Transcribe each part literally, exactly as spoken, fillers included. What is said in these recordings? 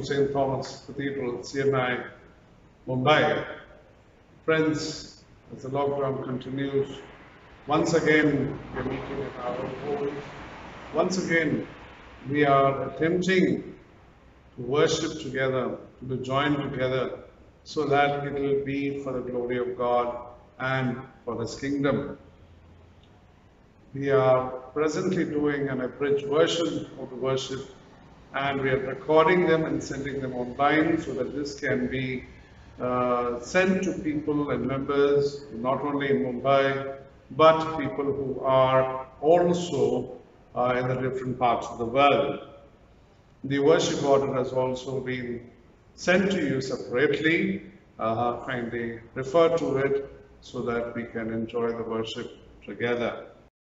from Saint Thomas Cathedral, C M I, Mumbai. Friends, as the lockdown continues, once again we are meeting in our own homes. Once again we are attempting to worship together, to join together, so that it will be for the glory of God and for His kingdom. We are presently doing an abridged version of the worship, and we are recording them and sending them online so that this can be uh, sent to people and members not only in Mumbai but people who are also uh, in the different parts of the world. The worship order has also been sent to you separately. Uh, kindly refer to it so that we can enjoy the worship together.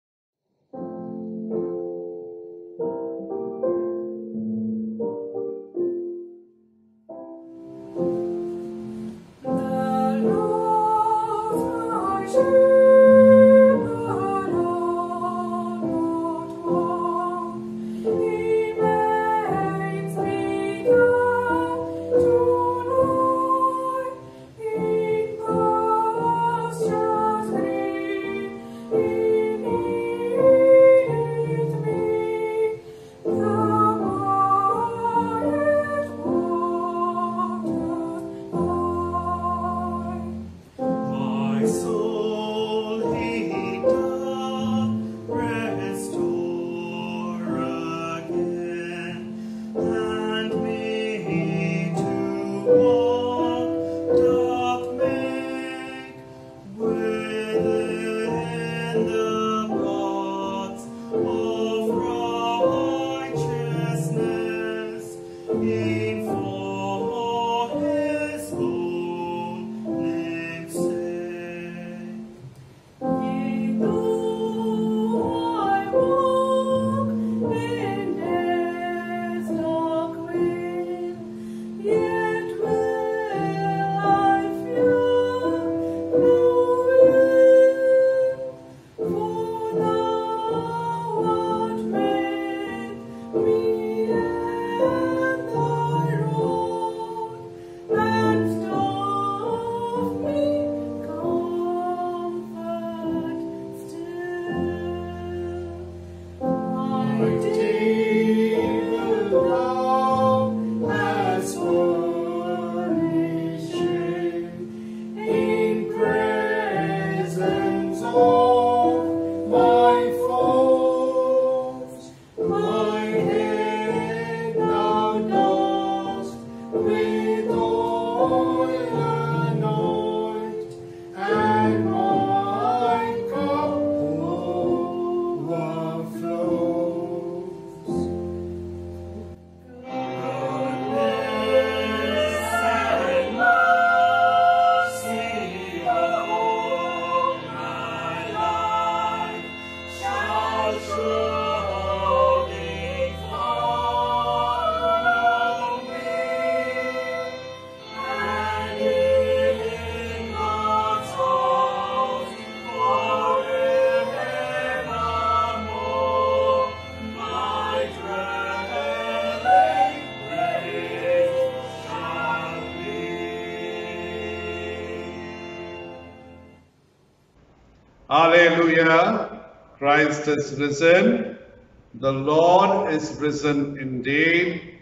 Alleluia, Christ is risen, the Lord is risen indeed.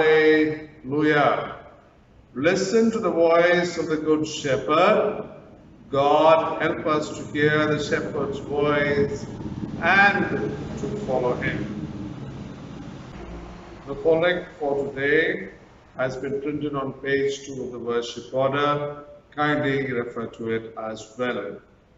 Alleluia. Listen to the voice of the Good Shepherd. God, help us to hear the Shepherd's voice and to follow him. The collect for today has been printed on page two of the worship order. Kindly refer to it as well.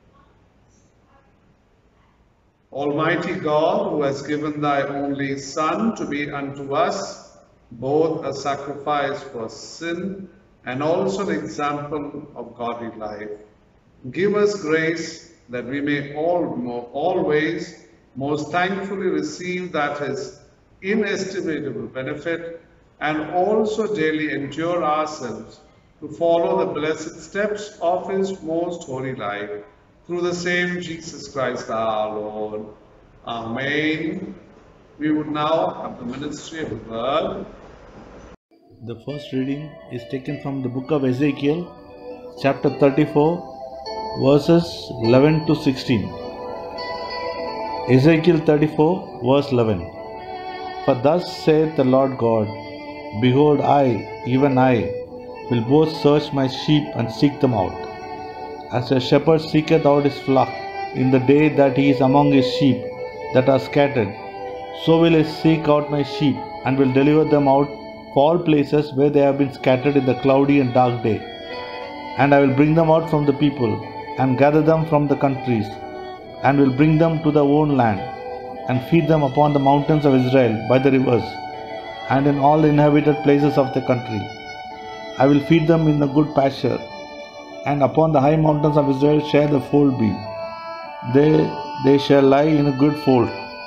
Almighty God, who has given thy only Son to be unto us both a sacrifice for sin and also an example of godly life, give us grace that we may all, always most thankfully receive that his inestimable benefit and also daily endure ourselves to follow the blessed steps of his most holy life. Through the same Jesus Christ our Lord. Amen. We would now have the ministry of the word. The first reading is taken from the book of Ezekiel, chapter thirty-four, verses eleven to sixteen. Ezekiel thirty-four, verse eleven. For thus saith the Lord God, Behold, I, even I, will both search my sheep and seek them out. As a shepherd seeketh out his flock in the day that he is among his sheep that are scattered, so will I seek out my sheep and will deliver them out of all places where they have been scattered in the cloudy and dark day. And I will bring them out from the people and gather them from the countries and will bring them to their own land and feed them upon the mountains of Israel by the rivers and in all the inhabited places of the country. I will feed them in the good pasture, and upon the high mountains of Israel shall the fold be. They, they shall lie in a good fold,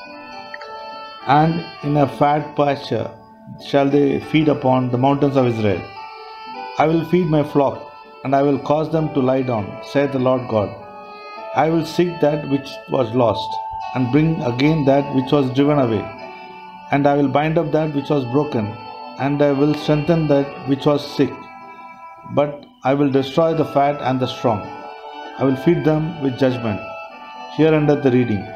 and in a fat pasture shall they feed upon the mountains of Israel. I will feed my flock, and I will cause them to lie down, saith the Lord God. I will seek that which was lost, and bring again that which was driven away. And I will bind up that which was broken, and I will strengthen that which was sick. But I will destroy the fat and the strong. I will feed them with judgment. Here endeth the reading.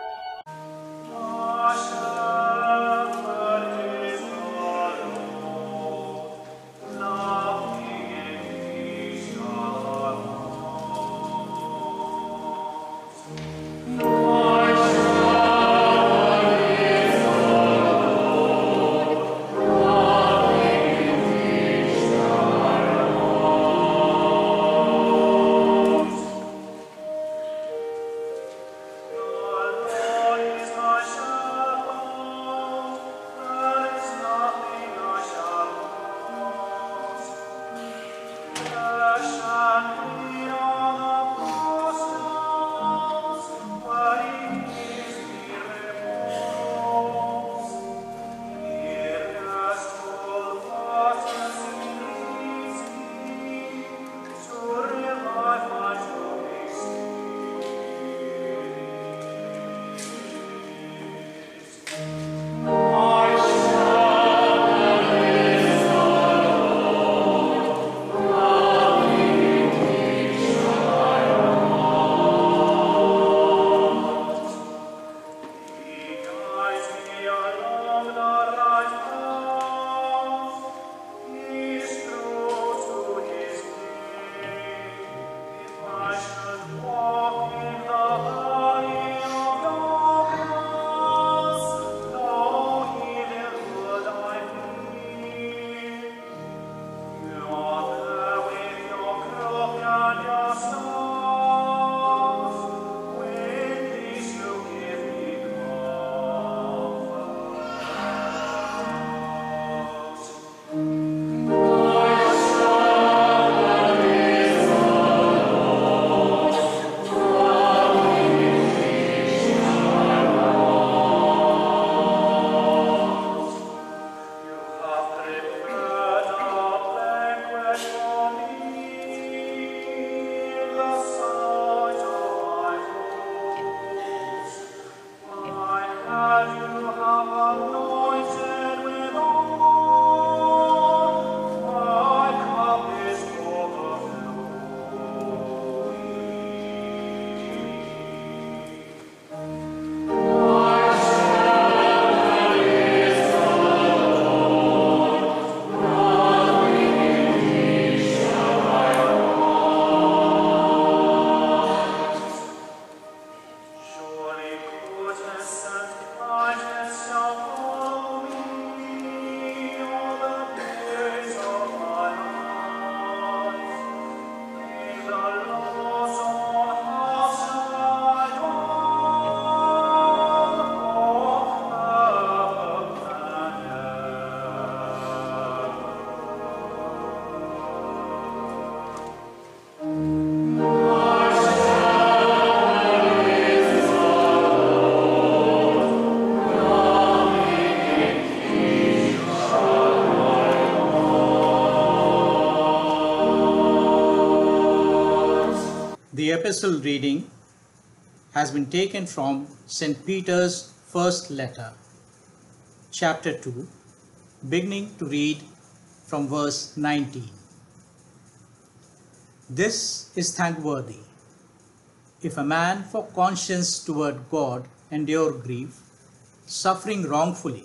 The epistle reading has been taken from Saint Peter's first letter, chapter two, beginning to read from verse nineteen. This is thankworthy, if a man for conscience toward God endure grief, suffering wrongfully.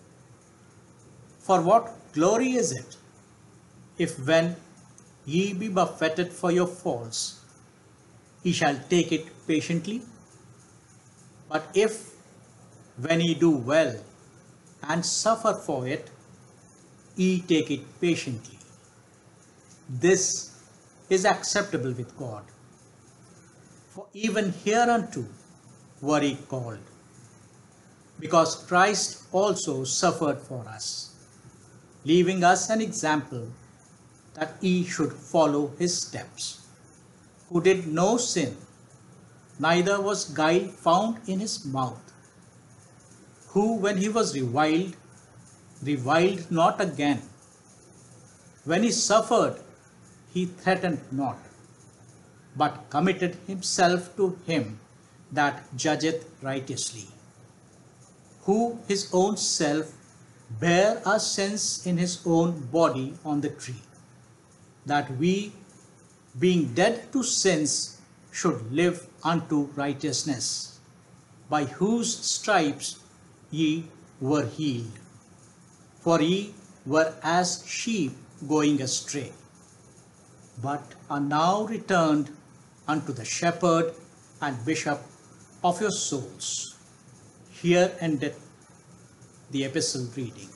For what glory is it, if when ye be buffeted for your faults, ye shall take it patiently? But if, when ye do well, and suffer for it, ye take it patiently, this is acceptable with God. For even hereunto were ye called, because Christ also suffered for us, leaving us an example that ye should follow his steps, who did no sin, neither was guile found in his mouth, who when he was reviled, reviled not again. When he suffered, he threatened not, but committed himself to him that judgeth righteously, who his own self bare our sins in his own body on the tree, that we, being dead to sins, should live unto righteousness, by whose stripes ye were healed. For ye were as sheep going astray, but are now returned unto the shepherd and bishop of your souls. Here endeth the epistle reading.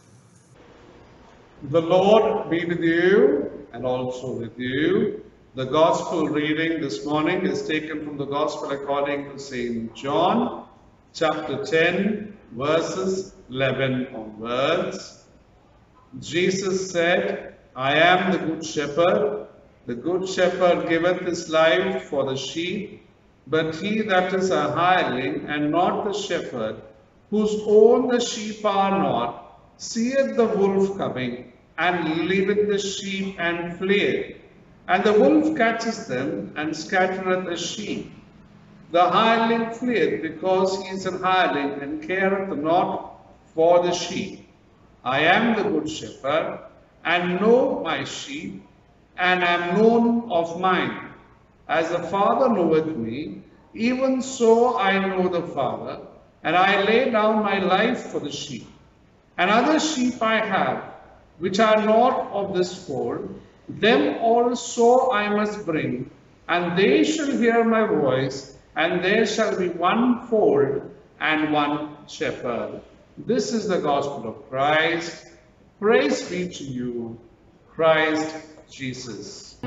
The Lord be with you and also with you. The Gospel reading this morning is taken from the Gospel according to Saint John, chapter ten, verses eleven onwards. Jesus said, I am the good shepherd. The good shepherd giveth his life for the sheep. But he that is a hireling, and not the shepherd, whose own the sheep are not, seeth the wolf coming, and leaveth the sheep, and fleeth. And the wolf catcheth them, and scattereth the sheep. The hireling fleeth, because he is an hireling, and careth not for the sheep. I am the good shepherd, and know my sheep, and am known of mine. As the Father knoweth me, even so I know the Father, and I lay down my life for the sheep. And other sheep I have, which are not of this fold, them also I must bring, and they shall hear my voice, and there shall be one fold and one shepherd. This is the gospel of Christ. Praise be to you, Christ Jesus.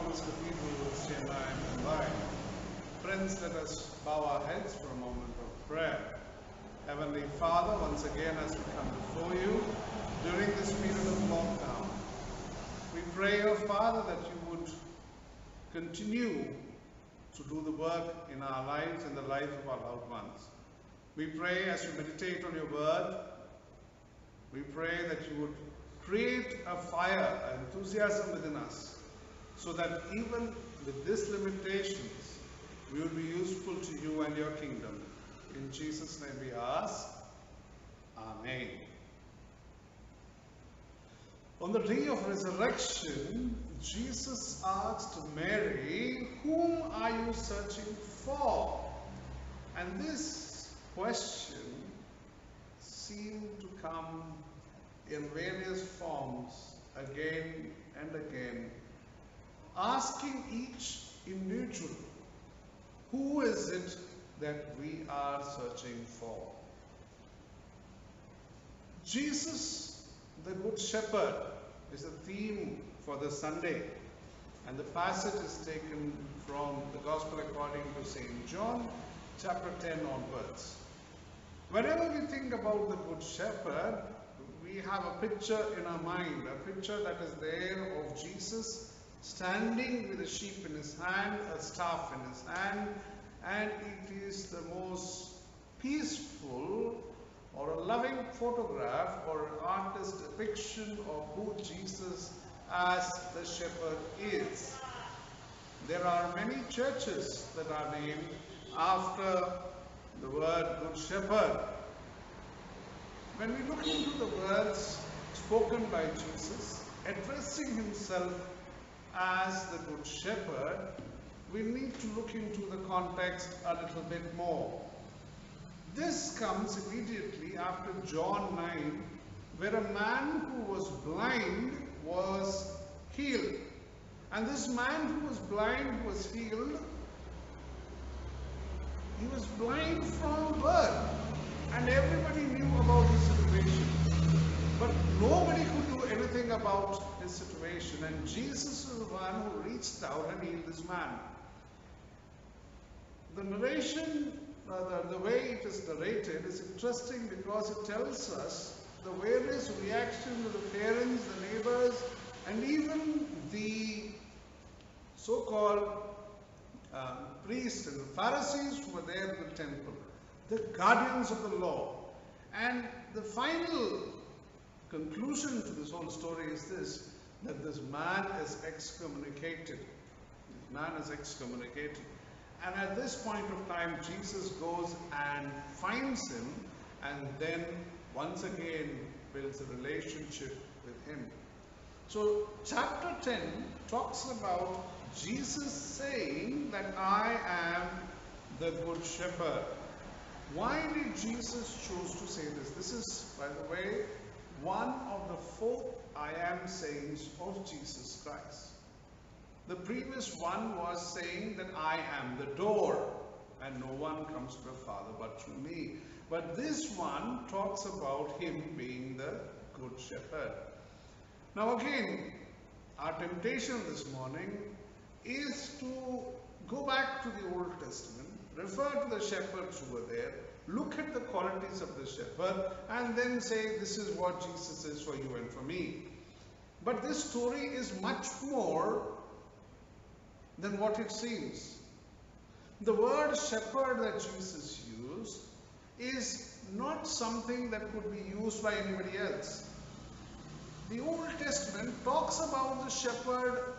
Thomas Cathedral, Chennai, Mumbai. Friends, let us bow our heads for a moment of prayer. Heavenly Father, once again as we come before you during this period of lockdown, we pray, O Father, that you would continue to do the work in our lives and the lives of our loved ones. We pray as we meditate on your word, we pray that you would create a fire, an enthusiasm within us, so that even with these limitations, we will be useful to you and your kingdom. In Jesus' name we ask. Amen. On the day of resurrection, Jesus asked Mary, "Whom are you searching for?" And this question seemed to come in various forms again and again, asking each individual, who is it that we are searching for? Jesus, the Good Shepherd, is the theme for the Sunday, and the passage is taken from the Gospel according to Saint John, chapter ten onwards. Whenever we think about the Good Shepherd, we have a picture in our mind, a picture that is there of Jesus standing with a sheep in his hand, a staff in his hand, and it is the most peaceful or a loving photograph or an artist's depiction of who Jesus as the shepherd is. There are many churches that are named after the word Good Shepherd. When we look into the words spoken by Jesus, addressing himself as the Good Shepherd, we need to look into the context a little bit more. This comes immediately after John nine, where a man who was blind was healed. And this man who was blind, who was healed, he was blind from birth. And everybody knew about his situation. But nobody could do anything about his situation. And Jesus was the one who reached out and healed this man. The narration, uh, the, the way it is narrated is interesting because it tells us the various reactions of the parents, the neighbors, and even the so-called uh, priests and the Pharisees who were there in the temple, the guardians of the law. And the final conclusion to this whole story is this, that this man is excommunicated. This man is excommunicated. And at this point of time, Jesus goes and finds him and then once again builds a relationship with him. So chapter ten talks about Jesus saying that I am the Good Shepherd. Why did Jesus choose to say this? This is, by the way, one of the four I am sayings of Jesus Christ. The previous one was saying that I am the door and no one comes to the Father but through me. But this one talks about him being the Good Shepherd. Now again, our temptation this morning is to go back to the Old Testament, refer to the shepherds who were there, look at the qualities of the shepherd, and then say this is what Jesus is for you and for me. But this story is much more than what it seems. The word shepherd that Jesus used is not something that could be used by anybody else. The Old Testament talks about the shepherd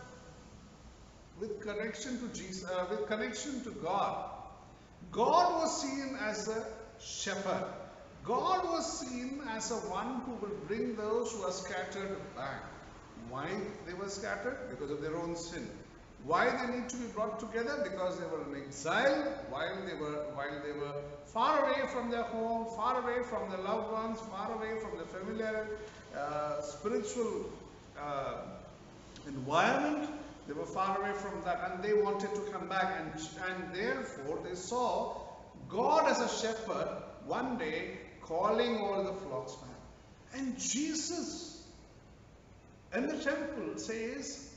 with connection to Jesus, uh, with connection to God. God was seen as a shepherd. God was seen as a one who will bring those who are scattered back. Why they were scattered? Because of their own sin. Why they need to be brought together? Because they were in exile while they were while they were far away from their home, far away from their loved ones, far away from the familiar uh, spiritual uh, environment. They were far away from that and they wanted to come back, and, and therefore they saw God as a shepherd one day calling all the flocks back. And Jesus in the temple says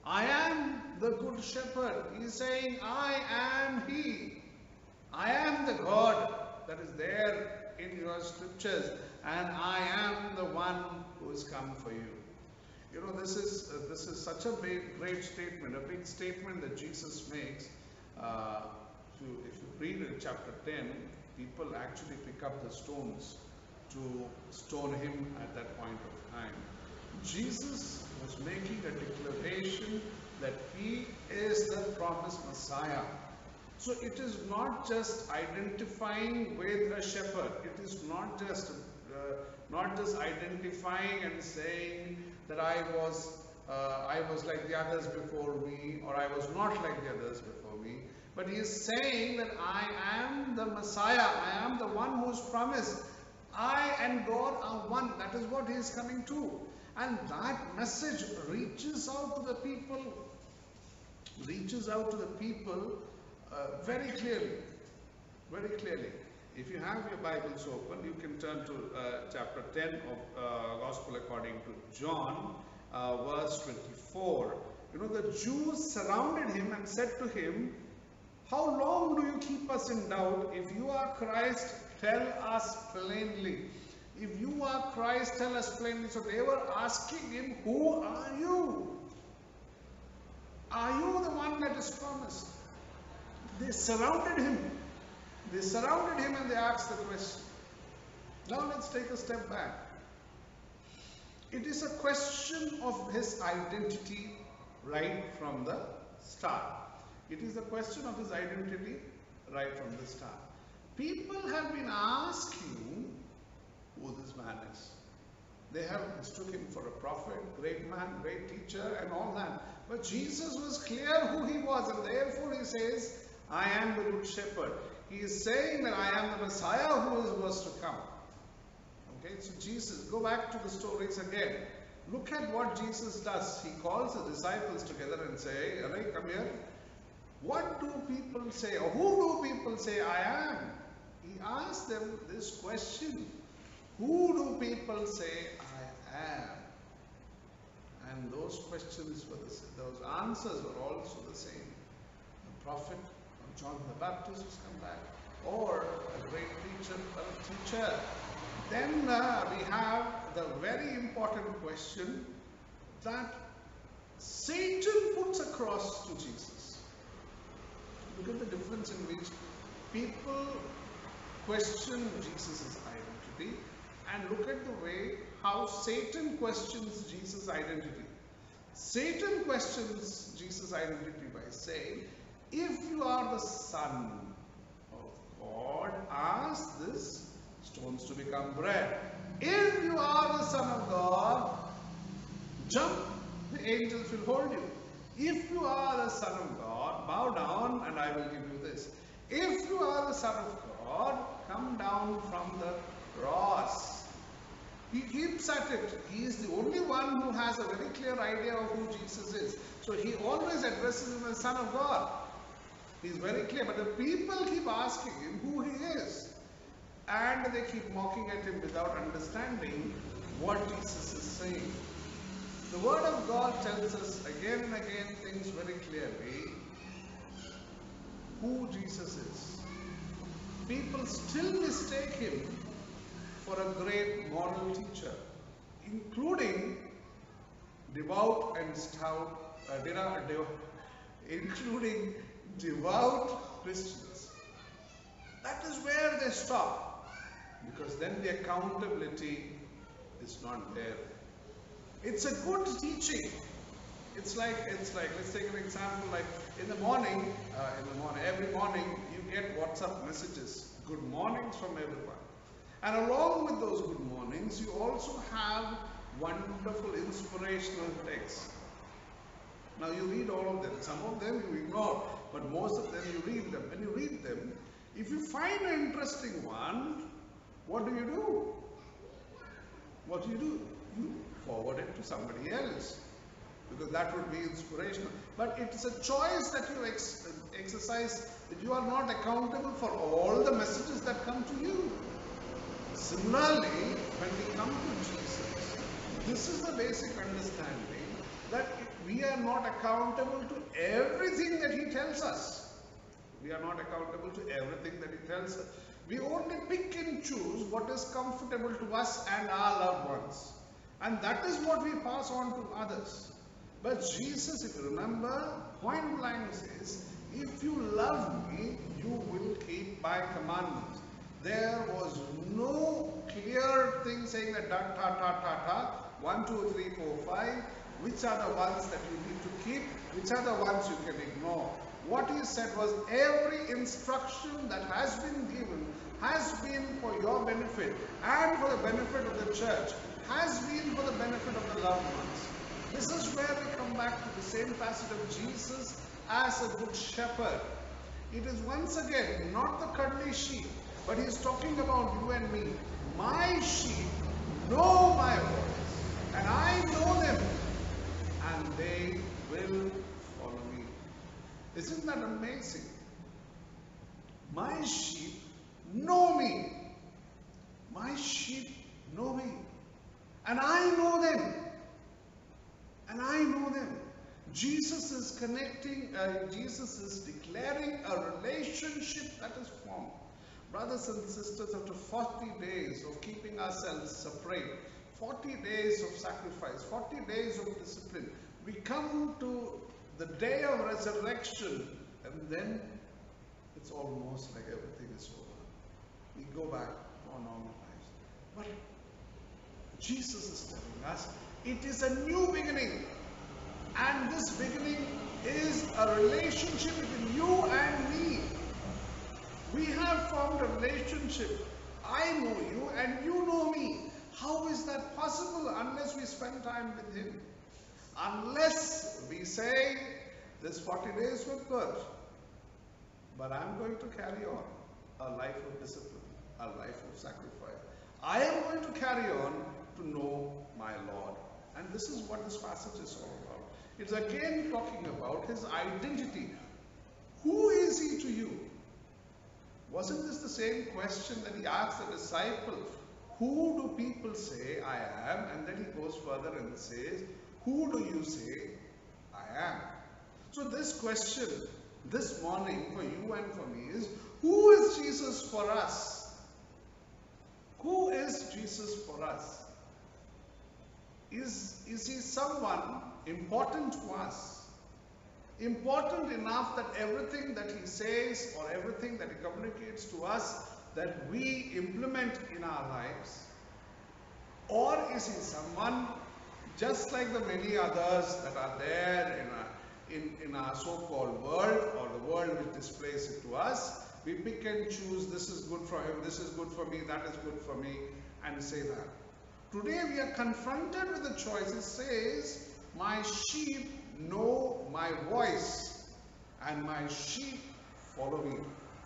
I am the good shepherd. He is saying, I am He. I am the God that is there in your scriptures, and I am the one who has come for you. You know, this is uh, this is such a big, great statement, a big statement that Jesus makes. Uh, if, you, if you read in chapter ten, people actually pick up the stones to stone him at that point of time. Jesus was making a declaration that he is the promised Messiah. So it is not just identifying with a shepherd. It is not just uh, not just identifying and saying that I was uh, I was like the others before me, or I was not like the others before me. But he is saying that I am the Messiah. I am the one who is promised. I and God are one. That is what he is coming to. And that message reaches out to the people, reaches out to the people uh, very clearly, very clearly. If you have your Bibles open, you can turn to uh, chapter ten of uh, Gospel according to John, uh, verse twenty-four. You know, the Jews surrounded him and said to him, how long do you keep us in doubt? If you are Christ, tell us plainly. If you are Christ, tell us plainly. So they were asking him, who are you? Are you the one that is promised? They surrounded him. They surrounded him and they asked the question. Now let's take a step back. It is a question of his identity right from the start. It is a question of his identity right from the start. People have been asking who this man is. They have mistook him for a prophet, great man, great teacher, and all that. But Jesus was clear who he was, and therefore he says, I am the good shepherd. He is saying that I am the Messiah who is was to come. Okay, so Jesus, go back to the stories again. Look at what Jesus does. He calls the disciples together and say, Alright, come here. What do people say, or who do people say I am? He asks them this question. Who do people say I am? And those questions were the same. Those answers were also the same. A prophet, or John the Baptist has come back, or a great preacher, a teacher. Then uh, we have the very important question that Satan puts across to Jesus. Look at the difference in which people question Jesus' identity, and look at the way how Satan questions Jesus' identity. Satan questions Jesus' identity by saying, if you are the Son of God, ask this stones to become bread. If you are the Son of God, jump, the angels will hold you. If you are the Son of God, bow down and I will give you this. If you are the Son of God, come down from the cross. He keeps at it. He is the only one who has a very clear idea of who Jesus is. So he always addresses him as Son of God. He is very clear. But the people keep asking him who he is. And they keep mocking at him without understanding what Jesus is saying. The Word of God tells us again and again things very clearly. Who Jesus is. People still mistake him for a great moral teacher, including devout and stout, uh, devout, including devout Christians. That is where they stop, because then the accountability is not there. It's a good teaching. It's like, it's like, let's take an example, like in the morning, uh, in the morning, every morning you get WhatsApp messages, good mornings from everyone. And along with those good mornings, you also have wonderful inspirational texts. Now you read all of them. Some of them you ignore, but most of them you read them. When you read them, if you find an interesting one, what do you do? What do you do? You forward it to somebody else, because that would be inspirational. But it's a choice that you ex exercise, that you are not accountable for all the messages that come to you. Similarly, when we come to Jesus, this is the basic understanding that we are not accountable to everything that he tells us. We are not accountable to everything that he tells us. We only pick and choose what is comfortable to us and our loved ones. And that is what we pass on to others. But Jesus, if you remember, point blank says, if you love me, you will keep my commandments. There was no clear thing saying that da, ta, ta, ta, ta, one, two, three, four, five, which are the ones that you need to keep, which are the ones you can ignore. What he said was every instruction that has been given has been for your benefit and for the benefit of the church, has been for the benefit of the loved ones. This is where we come back to the same passage of Jesus as a good shepherd. It is once again not the cuddly sheep, but he is talking about you and me. My sheep know my voice, and I know them, and they will follow me. Isn't that amazing? My sheep know me. My sheep know me. And I know them. And I know them. Jesus is connecting, uh, Jesus is declaring a relationship that is formed. Brothers and sisters, after forty days of keeping ourselves separate, forty days of sacrifice, forty days of discipline, we come to the day of resurrection, and then it's almost like everything is over. We go back to our normal lives. But Jesus is telling us it is a new beginning, and this beginning is a relationship between you and me. We have formed a relationship. I know you and you know me. How is that possible unless we spend time with him? Unless we say, this forty days were good, but I'm going to carry on a life of discipline, a life of sacrifice. I am going to carry on to know my Lord. And this is what this passage is all about. It's again talking about his identity. Who is he to you? Wasn't this the same question that he asked the disciple? Who do people say I am? And then he goes further and says, who do you say I am? So this question this morning for you and for me is, who is Jesus for us? Who is Jesus for us? Is, is he someone important to us? Important enough that everything that he says or everything that he communicates to us that we implement in our lives? Or is he someone just like the many others that are there in our, in, in our so-called world, or the world which displays it to us? We pick and choose, this is good for him, this is good for me, that is good for me, and say that. Today we are confronted with the choice. It says, my sheep know my voice, and my sheep follow me.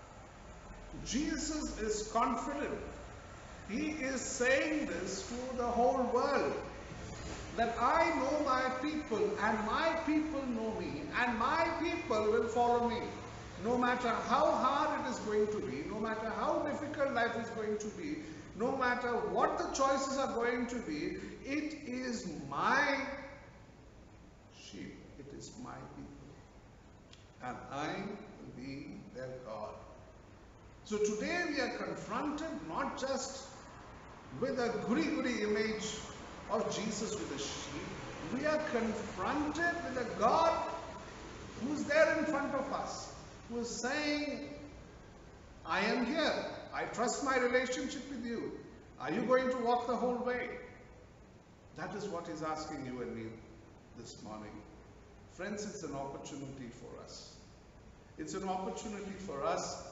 Jesus is confident. He is saying this to the whole world, that I know my people, and my people know me, and my people will follow me. No matter how hard it is going to be, no matter how difficult life is going to be, no matter what the choices are going to be, it is my sheep, it is my people, and I will be their God. So today we are confronted not just with a goody-goody image of Jesus with a sheep, we are confronted with a God who is there in front of us, who is saying, I am here. I trust my relationship with you. Are you going to walk the whole way? That is what he's asking you and me this morning. Friends, it's an opportunity for us. It's an opportunity for us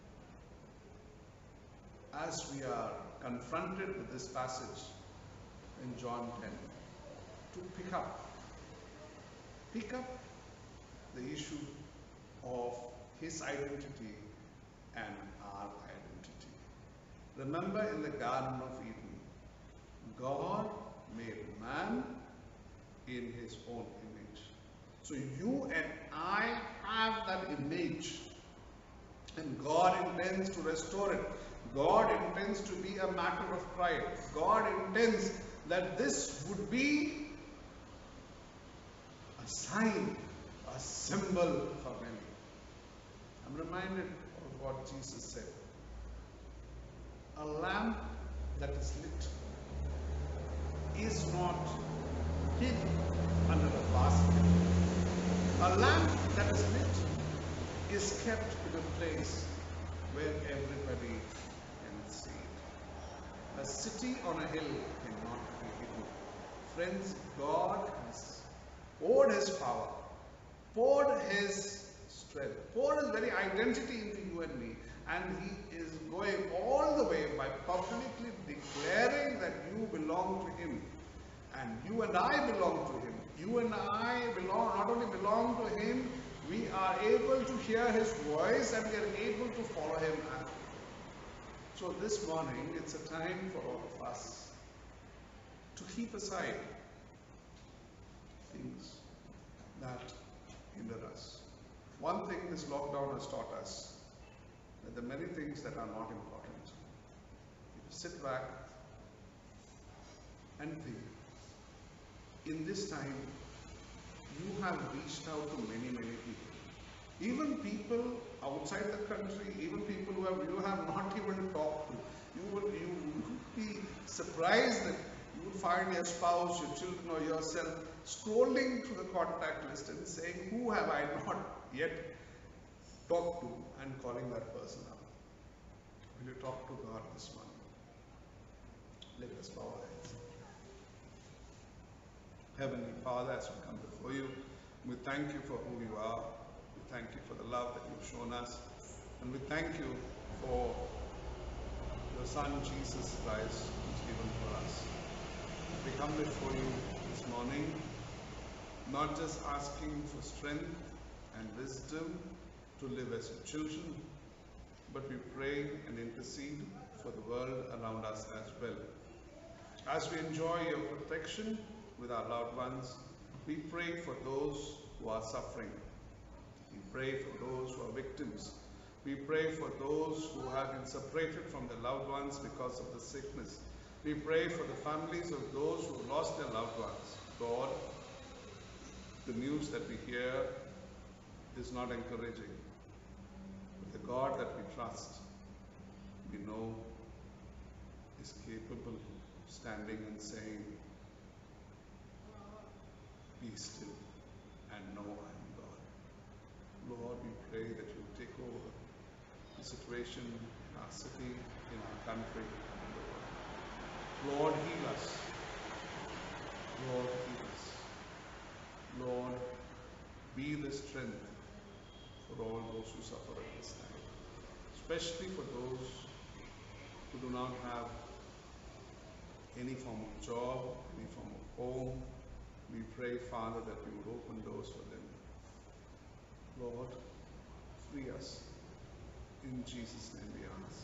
as we are confronted with this passage in John ten to pick up, pick up the issue of his identity and our identity. Remember, in the Garden of Eden, God made man in his own image. So you and I have that image, and God intends to restore it. God intends to be a matter of pride. God intends that this would be a sign, a symbol for many. I'm reminded of what Jesus said. A lamp that is lit is not hid under a basket. A lamp that is lit is kept in a place where everybody can see it. A city on a hill cannot be hidden. Friends, God has poured His power, poured His strength, poured His very identity into you and me, and He is going all the way by publicly declaring that you belong to Him, and you and I belong to Him. You and I belong, not only belong to Him, we are able to hear His voice and we are able to follow Him after. So this morning, it's a time for all of us to keep aside things that hinder us. One thing this lockdown has taught us, that there are many things that are not important. If you sit back and think, in this time, you have reached out to many, many people. Even people outside the country, even people who have, you have not even talked to. You would, you would be surprised that you would find your spouse, your children, or yourself scrolling through the contact list and saying, who have I not yet talked to, and calling that person up. Will you talk to God this morning? Let us bow our heads. Heavenly Father, as we come before you, we thank you for who you are. We thank you for the love that you've shown us. And we thank you for your Son, Jesus Christ, who's given for us. We come before you this morning, not just asking for strength and wisdom to live as your children, but we pray and intercede for the world around us as well. As we enjoy your protection with our loved ones, we pray for those who are suffering. We pray for those who are victims. We pray for those who have been separated from their loved ones because of the sickness. We pray for the families of those who lost their loved ones. God, the news that we hear is not encouraging. But the God that we trust, we know is capable of standing and saying, be still and know I am God. Lord, we pray that you will take over the situation in our city, in our country, and in the world. Lord, heal us. Lord, heal us. Lord, be the strength for all those who suffer at this time, especially for those who do not have any form of job, any form of home. We pray, Father, that you would open doors for them. Lord, free us. In Jesus' name we ask.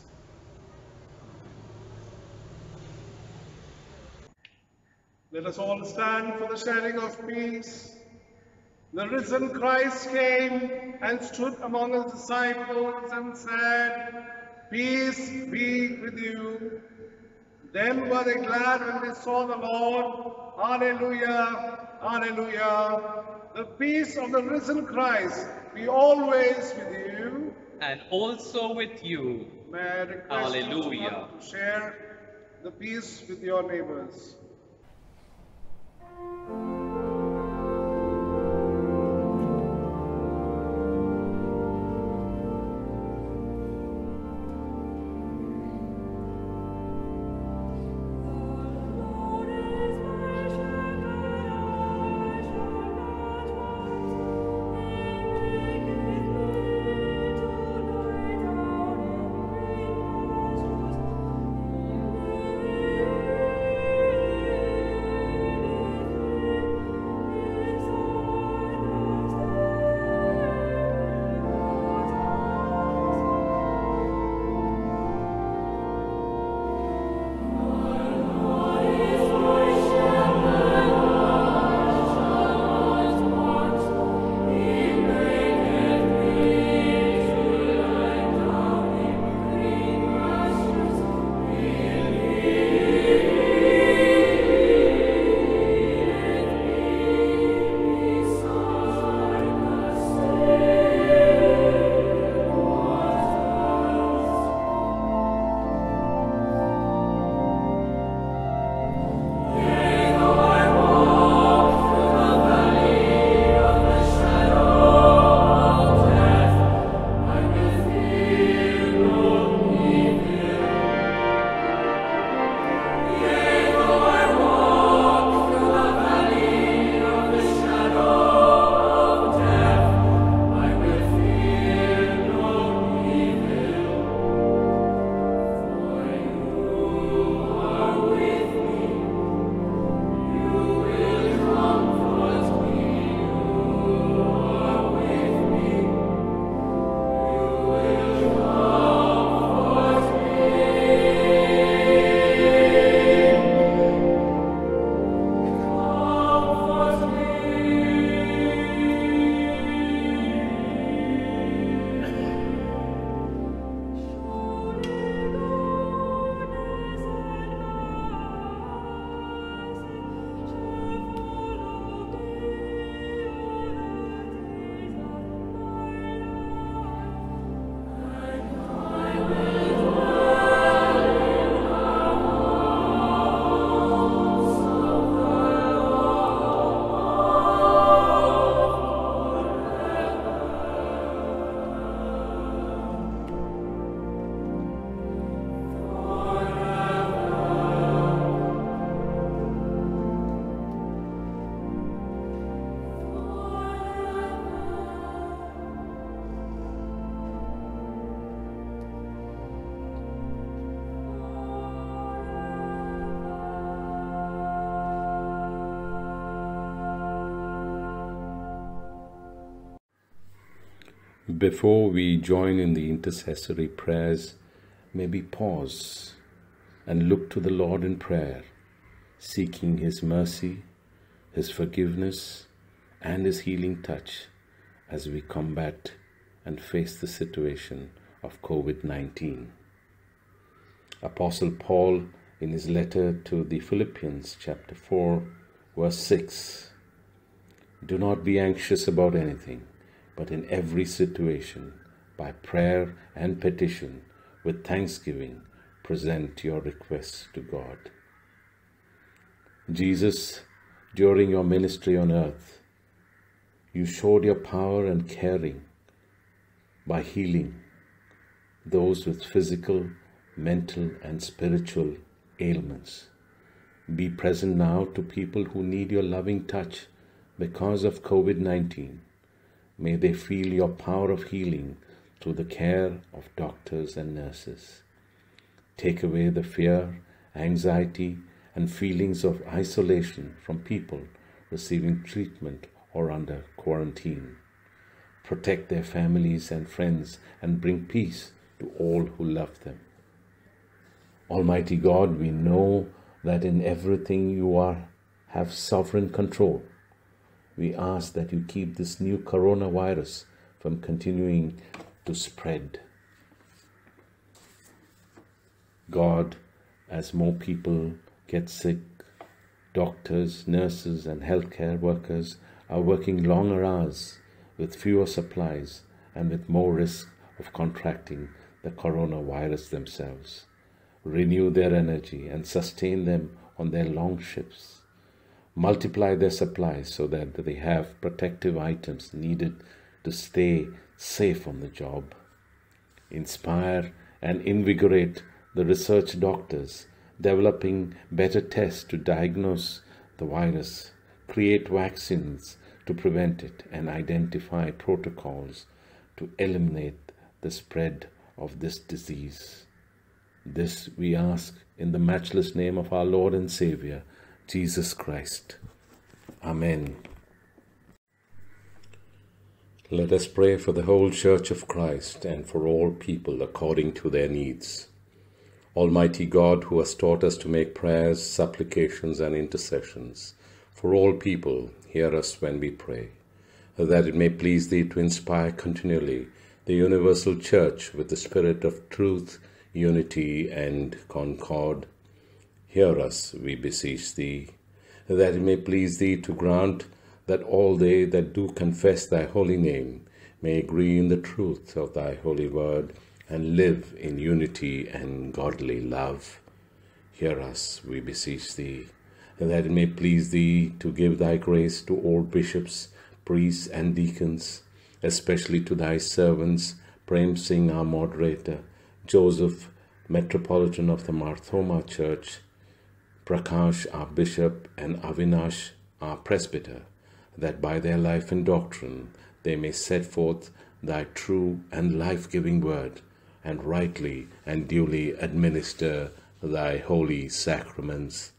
Amen. Let us all stand for the sharing of peace. The risen Christ came and stood among his disciples and said, peace be with you. Then were they glad when they saw the Lord. Alleluia, alleluia. The peace of the risen Christ be always with you. And also with you. May I request Alleluia. you to share the peace with your neighbors. Before we join in the intercessory prayers, maybe pause and look to the Lord in prayer, seeking His mercy, His forgiveness, and His healing touch as we combat and face the situation of COVID nineteen. Apostle Paul, in his letter to the Philippians, chapter four, verse six, "Do not be anxious about anything, but in every situation, by prayer and petition, with thanksgiving, present your requests to God." Jesus, during your ministry on earth, you showed your power and caring by healing those with physical, mental, and spiritual ailments. Be present now to people who need your loving touch because of COVID nineteen. May they feel your power of healing through the care of doctors and nurses. Take away the fear, anxiety, and feelings of isolation from people receiving treatment or under quarantine. Protect their families and friends and bring peace to all who love them. Almighty God, we know that in everything you are have sovereign control. We ask that you keep this new coronavirus from continuing to spread. God, as more people get sick, doctors, nurses, and healthcare workers are working longer hours with fewer supplies and with more risk of contracting the coronavirus themselves. Renew their energy and sustain them on their long shifts. Multiply their supplies so that they have protective items needed to stay safe on the job. Inspire and invigorate the research doctors, developing better tests to diagnose the virus, create vaccines to prevent it, and identify protocols to eliminate the spread of this disease. This we ask in the matchless name of our Lord and Savior, Jesus Christ. Amen. Let us pray for the whole Church of Christ and for all people according to their needs. Almighty God, who has taught us to make prayers, supplications, and intercessions for all people, hear us when we pray, that it may please Thee to inspire continually the universal Church with the spirit of truth, unity, and concord. Hear us, we beseech Thee, that it may please Thee to grant that all they that do confess Thy holy name may agree in the truth of Thy holy word and live in unity and godly love. Hear us, we beseech Thee, that it may please Thee to give Thy grace to all bishops, priests, and deacons, especially to Thy servants, Prem Singh, our moderator, Joseph, Metropolitan of the Marthoma Church, Prakash, our bishop, and Avinash, our presbyter, that by their life and doctrine they may set forth Thy true and life-giving word, and rightly and duly administer Thy holy sacraments.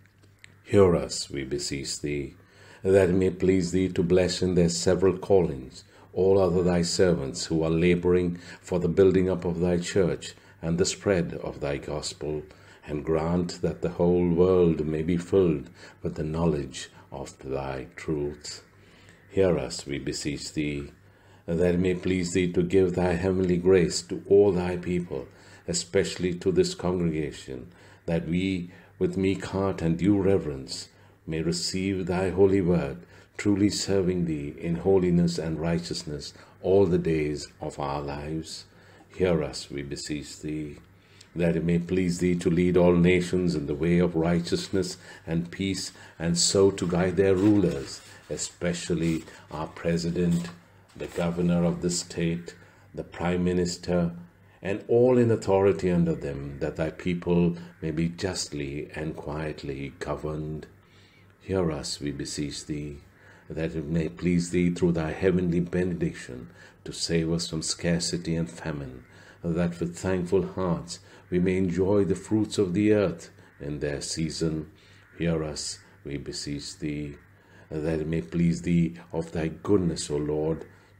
Hear us, we beseech Thee, that it may please Thee to bless in their several callings all other Thy servants who are laboring for the building up of Thy church and the spread of Thy gospel, and grant that the whole world may be filled with the knowledge of Thy truth. Hear us, we beseech Thee, that it may please Thee to give Thy heavenly grace to all Thy people, especially to this congregation, that we, with meek heart and due reverence, may receive Thy holy word, truly serving Thee in holiness and righteousness all the days of our lives. Hear us, we beseech Thee, that it may please Thee to lead all nations in the way of righteousness and peace, and so to guide their rulers, especially our President, the Governor of the state, the Prime Minister, and all in authority under them, that Thy people may be justly and quietly governed. Hear us, we beseech Thee, that it may please Thee through Thy heavenly benediction to save us from scarcity and famine, that with thankful hearts we may enjoy the fruits of the earth in their season. Hear us, we beseech Thee, that it may please Thee of Thy goodness, O Lord,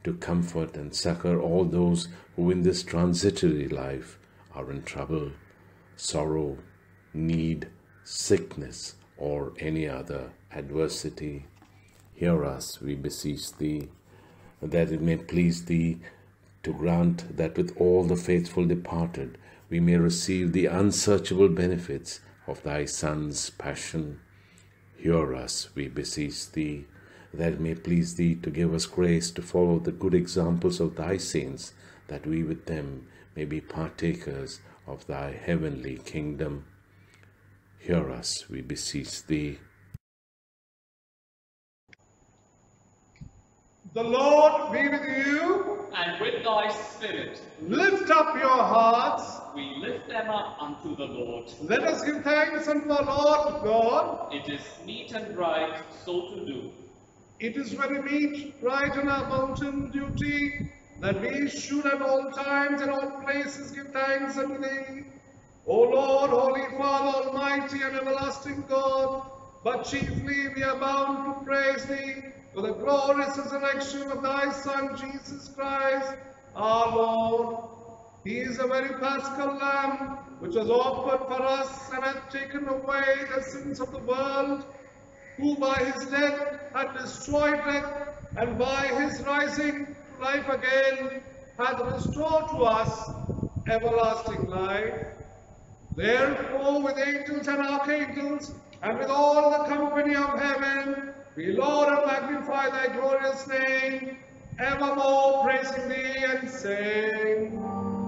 to comfort and succor all those who in this transitory life are in trouble, sorrow, need, sickness, or any other adversity. Hear us, we beseech thee, that it may please thee to grant that with all the faithful departed we may receive the unsearchable benefits of thy Son's passion. Hear us, we beseech thee, that it may please thee to give us grace to follow the good examples of thy saints, that we with them may be partakers of thy heavenly kingdom. Hear us, we beseech thee. The Lord be with you. And with thy spirit, Lift up your hearts. we lift them up unto the Lord. Let us give thanks unto the Lord God. It is meet and right so to do. It is very meet, right, and our mountain duty, that we should at all times and all places give thanks unto thee, O Lord, Holy Father, Almighty and everlasting God. But chiefly we are bound to praise thee for the glorious resurrection of thy Son, Jesus Christ, our Lord. He is a very paschal lamb, which was offered for us and hath taken away the sins of the world, who by his death hath destroyed death, and by his rising to life again hath restored to us everlasting life. Therefore, with angels and archangels, and with all the company of heaven, we laud and magnify thy glorious name, evermore praising thee and saying,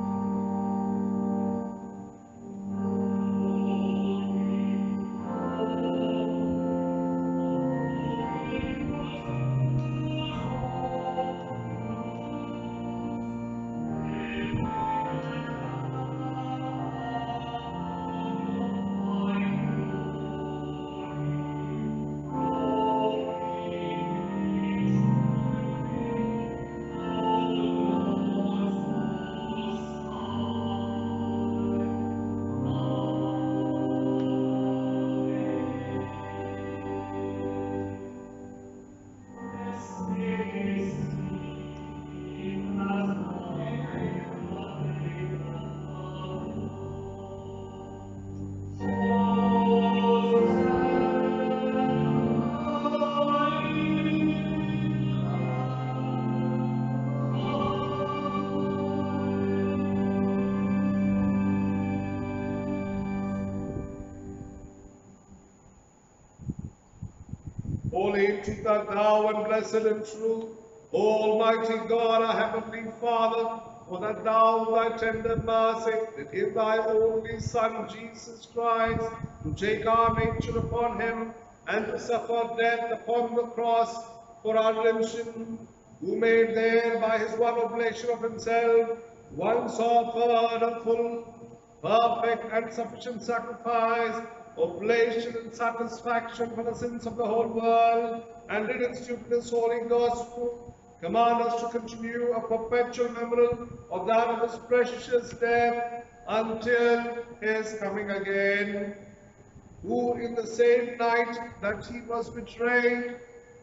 Holy, truth art thou, and blessed and true, Almighty God, our heavenly Father, for that thou, thy tender mercy, did give thy only Son, Jesus Christ, to take our nature upon him, and to suffer death upon the cross for our redemption, who made there by his one oblation of himself once offered a full, perfect, and sufficient sacrifice, oblation and satisfaction for the sins of the whole world, and did institute this holy gospel, command us to continue a perpetual memorial of that of his precious death until his coming again, who in the same night that he was betrayed,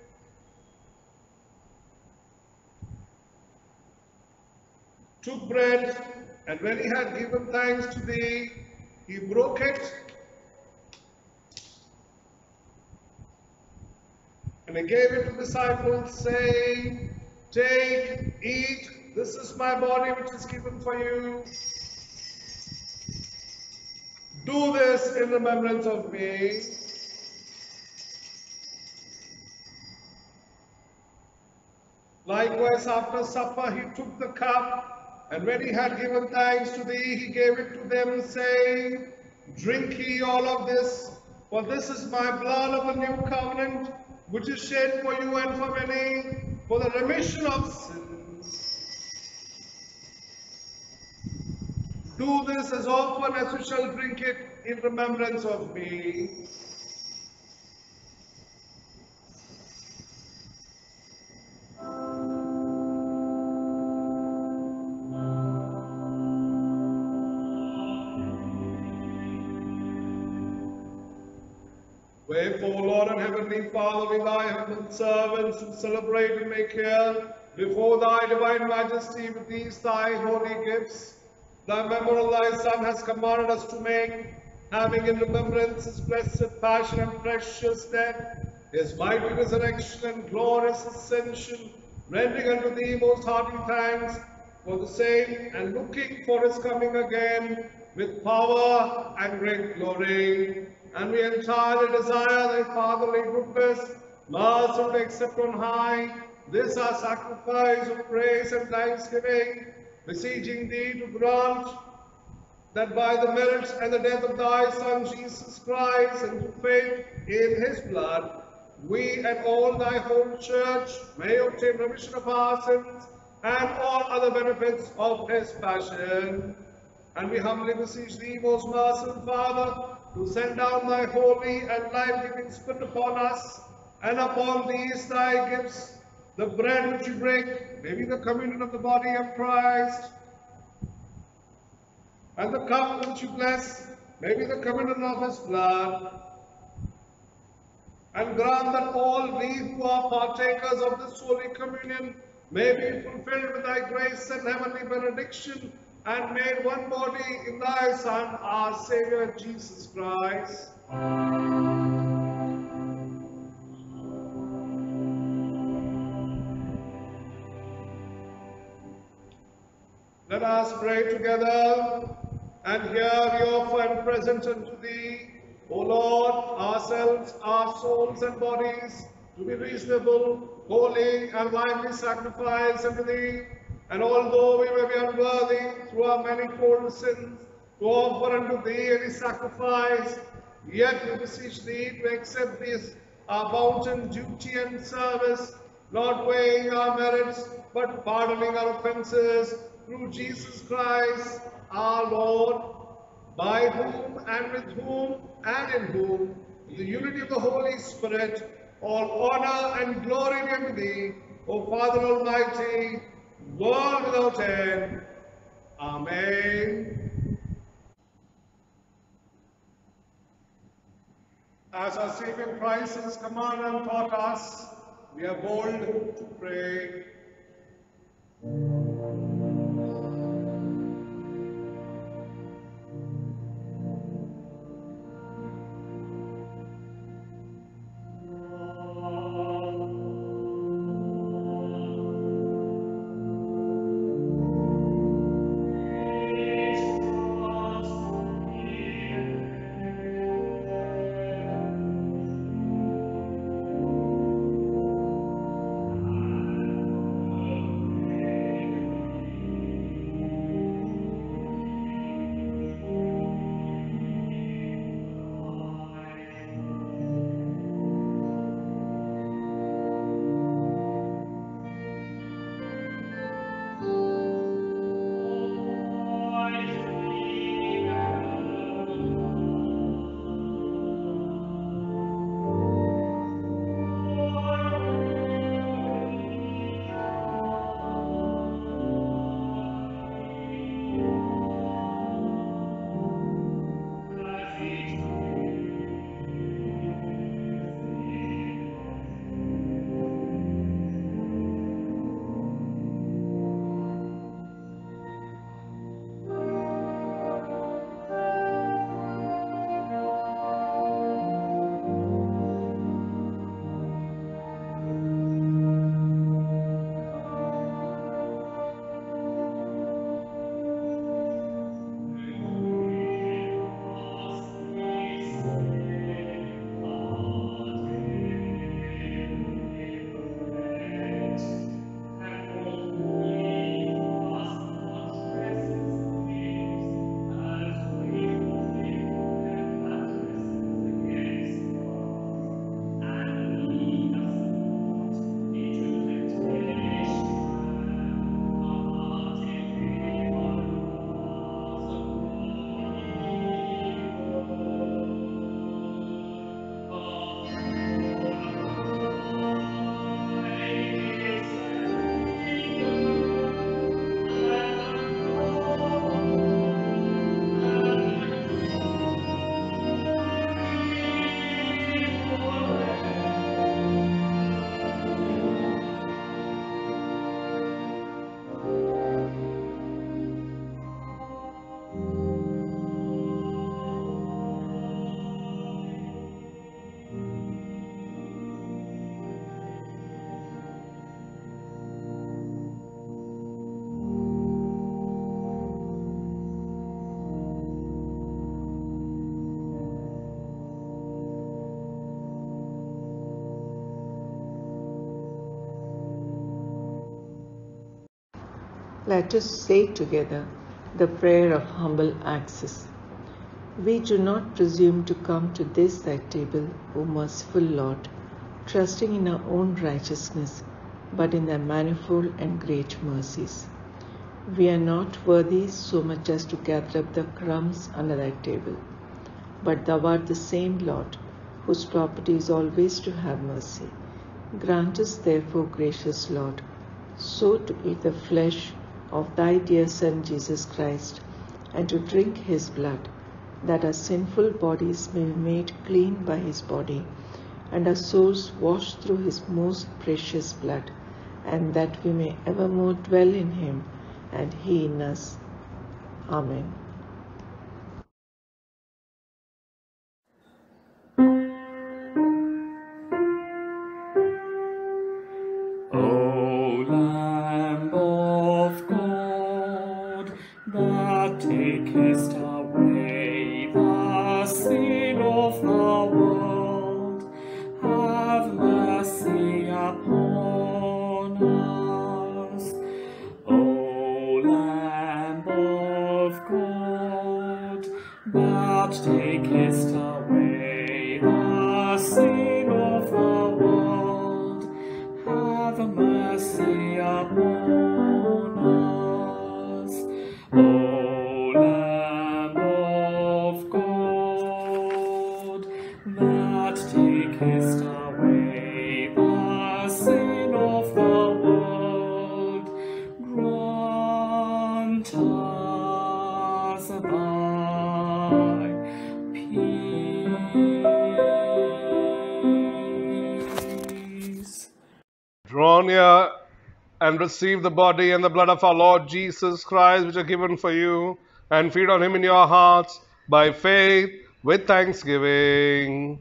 took bread, and when he had given thanks to thee, he broke it, and he gave it to the disciples, saying, Take, eat, this is my body which is given for you. Do this in remembrance of me. Likewise, after supper, he took the cup, and when he had given thanks to thee, he gave it to them, saying, Drink ye all of this, for this is my blood of the new covenant, which is shed for you and for many, for the remission of sins. Do this as often as you shall drink it in remembrance of me. Wherefore, Lord and Heavenly Father, we thy humble servants who celebrate and make here before thy divine majesty with these thy holy gifts, the memorial thy Son has commanded us to make, having in remembrance his blessed passion and precious death, his mighty resurrection and glorious ascension, rendering unto thee most hearty thanks for the same, and looking for his coming again with power and great glory. And we entirely desire thy fatherly goodness, mercifully accept on high this our sacrifice of praise and thanksgiving, beseeching thee to grant that by the merits and the death of thy Son Jesus Christ, and through faith in his blood, we and all thy whole church may obtain remission of our sins and all other benefits of his passion. And we humbly beseech thee, most merciful Father, to send down thy holy and life-giving Spirit upon us, and upon these thy gifts, the bread which you break may be the communion of the body of Christ, and the cup which you bless may be the communion of his blood. And grant that all we who are partakers of this holy communion may be fulfilled with thy grace and heavenly benediction, and made one body in thy Son, our Saviour Jesus Christ. Let us pray together. And here we offer and present unto thee, O Lord, ourselves, our souls and bodies, to be reasonable, holy, and lively sacrifice unto thee. And although we may be unworthy through our manifold sins to offer unto thee any sacrifice, yet we beseech thee to accept this our bounden duty and service, not weighing our merits, but pardoning our offences, through Jesus Christ our Lord, by whom and with whom and in whom, in the unity of the Holy Spirit, all honor and glory be unto thee, O Father Almighty, world without end. Amen. As our Saviour Christ has commanded and taught us, we are bold to pray. Let us say together the prayer of humble access. We do not presume to come to this thy table, O merciful Lord, trusting in our own righteousness, but in thy manifold and great mercies. We are not worthy so much as to gather up the crumbs under thy table, but thou art the same Lord, whose property is always to have mercy. Grant us therefore, gracious Lord, so to eat the flesh of thy dear Son Jesus Christ, and to drink his blood, that our sinful bodies may be made clean by his body, and our souls washed through his most precious blood, and that we may evermore dwell in him, and he in us. Amen. O Lamb of God, that takest away the sin of the world, have mercy upon us. O Lamb of God, that takest away the sin of the world, have mercy upon us. O Lamb of God, that takest away the sin of the world, grant us thy peace. Draw near and receive the body and the blood of our Lord Jesus Christ, which are given for you, and feed on him in your hearts by faith with thanksgiving.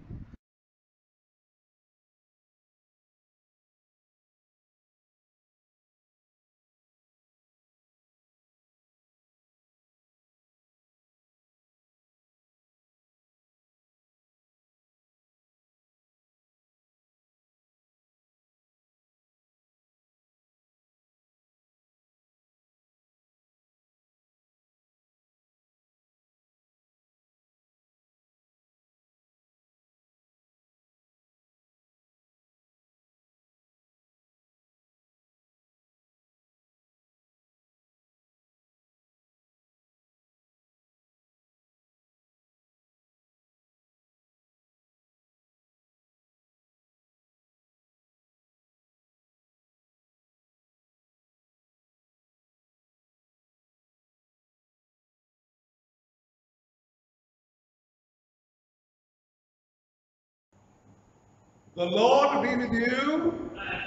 The Lord be with you.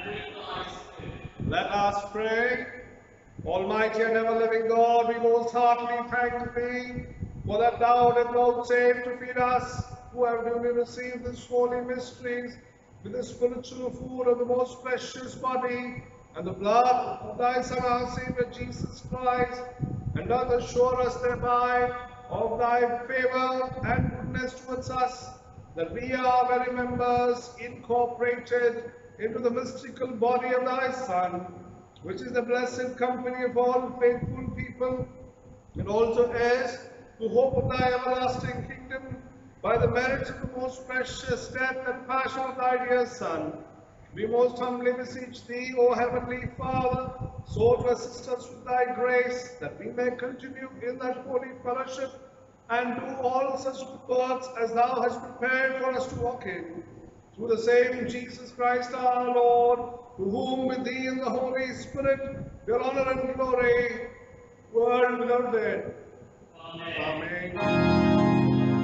Let us pray. Almighty and ever-living God, we most heartily thank thee for that thou didst vouchsafe to feed us, who have duly received these holy mysteries, with the spiritual food of the most precious body and the blood of thy Son, our Saviour Jesus Christ, and doth assure us thereby of thy favour and goodness towards us, that we are very members incorporated into the mystical body of thy Son, which is the blessed company of all faithful people, and also heirs to hope of thy everlasting kingdom, by the merits of the most precious death and passion of thy dear Son. We most humbly beseech thee, O heavenly Father, so to assist us with thy grace, that we may continue in that holy fellowship, and do all such works as thou hast prepared for us to walk in. Through the same Jesus Christ our Lord, to whom with thee and the Holy Spirit be honor and glory, world without end. Amen. Amen.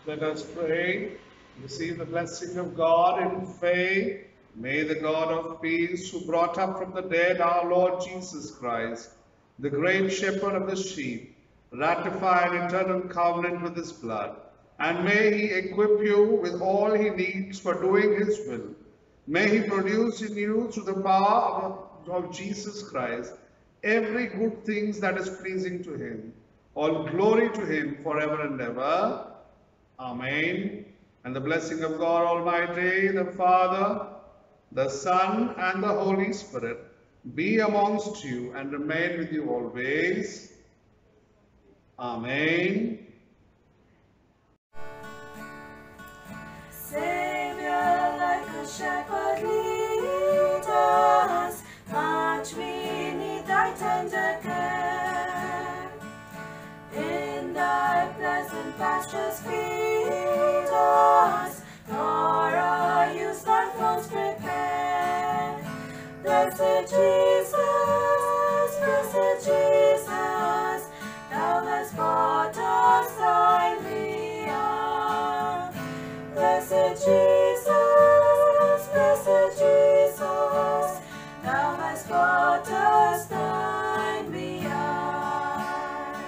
Let us pray. Receive the blessing of God in faith. May the God of peace, who brought up from the dead our Lord Jesus Christ, the great shepherd of the sheep, ratify an eternal covenant with his blood, and may he equip you with all he needs for doing his will. May he produce in you, through the power of, of Jesus Christ, every good thing that is pleasing to him. All glory to him forever and ever. Amen. And the blessing of God Almighty, the Father, the Son, and the Holy Spirit be amongst you and remain with you always. Amen. Savior, like a shepherd, lead us. Much we need thy tender care. In thy pleasant pastures feed us, for our use thy floods prepare. Blessed Jesus, blessed Jesus, thou hast brought us thy beyond. Blessed Jesus, blessed Jesus, thou hast brought us thine beyond.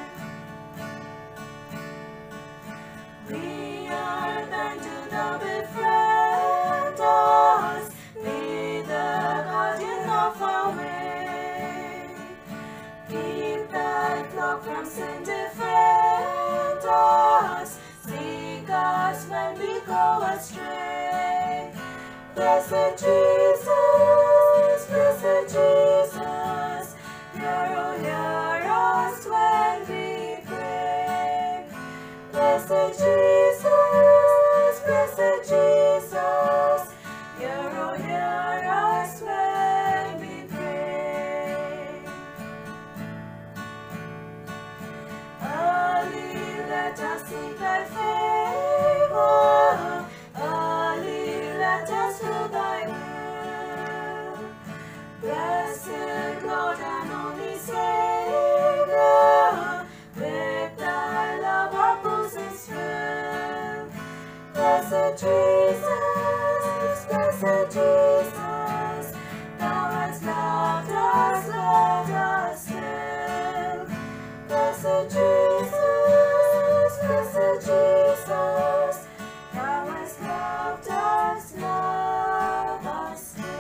We are thine, do thou befriend us, be the guardian of our way. Keep thy flock from sin, defend us, seek us when we go astray. Blessed Jesus, blessed Jesus, hear, oh, hear us when we pray. Blessed Jesus, blessed Jesus, hear, oh, hear us when we pray. Early let us seek thy favor, early let us do thy will. Blessed Lord and only Savior, with thy love our bosoms fill. Blessed Jesus, blessed Jesus, thou hast loved us, loved us still. Blessed Jesus, blessed Jesus, thou hast loved us, loved us still.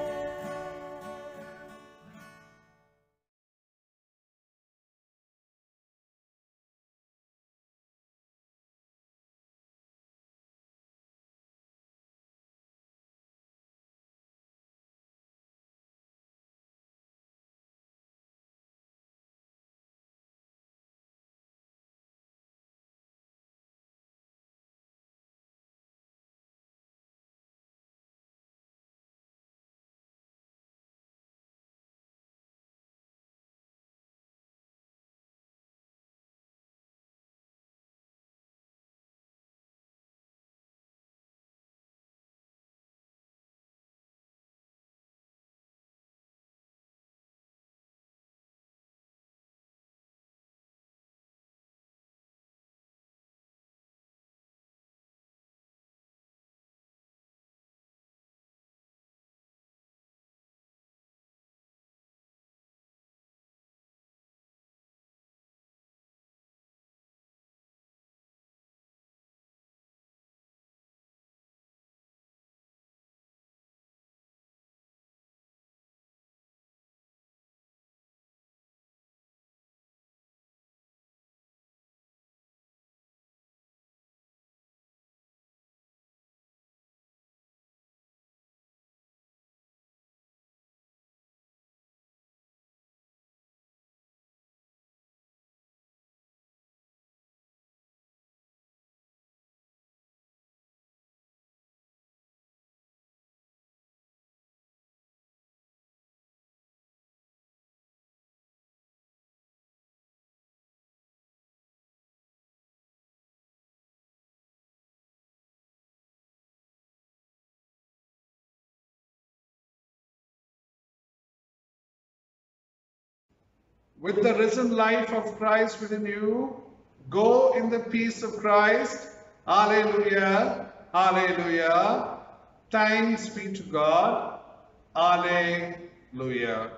With the risen life of Christ within you, go in the peace of Christ. Alleluia, Alleluia. Thanks be to God. Alleluia.